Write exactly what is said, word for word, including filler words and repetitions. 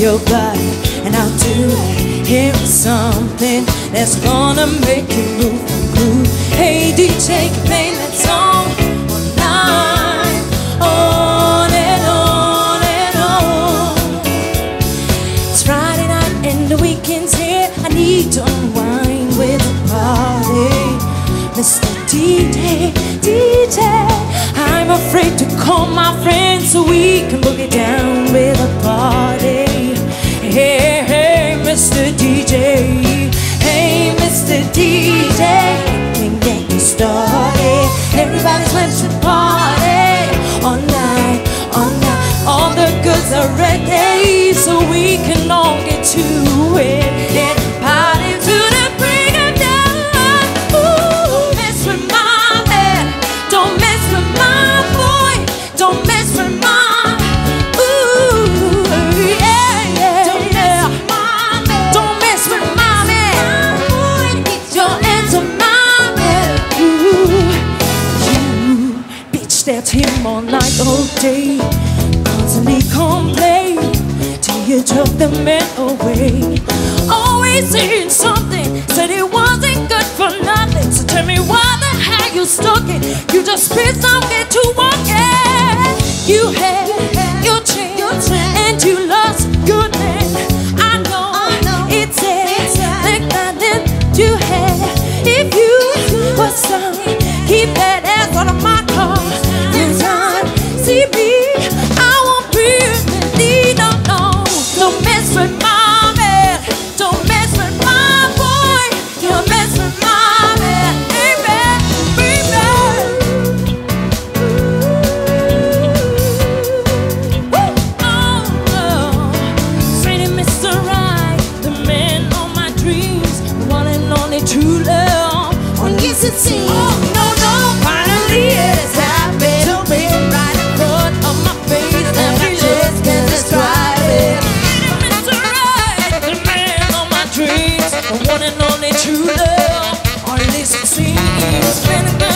your body, and I'll do it. Here is something that's gonna make you move, move. Hey D J, play that song online, on and on and on. It's Friday night and the weekend's here. I need to unwind with a party. Mister D J, D J, I'm afraid to call my friends so we can boogie down with a party. Hey, hey, Mister D J, hey, Mister D J, can get you started. Everybody's ready to party all night, all night. All the goods are ready so we can all get to it. Yeah, party to the break of dawn. Ooh, mess with my man, don't mess with my boy, don't mess with my. Ooh, yeah, yeah, don't mess with my man, don't mess with my man. Boy, get your hands on my man. Ooh, you bitch, that's him all night, all day. Constantly complain till you took the man away. Always saying something, said it wasn't good for nothing. So tell me why the hell you stuck it? You just pissed off it to walk it. You had your chance and you lost good man. I know it's sad, like nothing you had. If you was sorry, keep that ass out of my car. This time, see me. Don't mess with my man, don't mess with my boy, don't mess with my man, baby, baby. Oh, oh, pretty Mister Right, the man of my dreams, the one and only true love. Oh, yes it seems. Oh no, no, finally it has happened to me, right in front of my face, and I just can't describe it. The one and only true love, or at least it seems.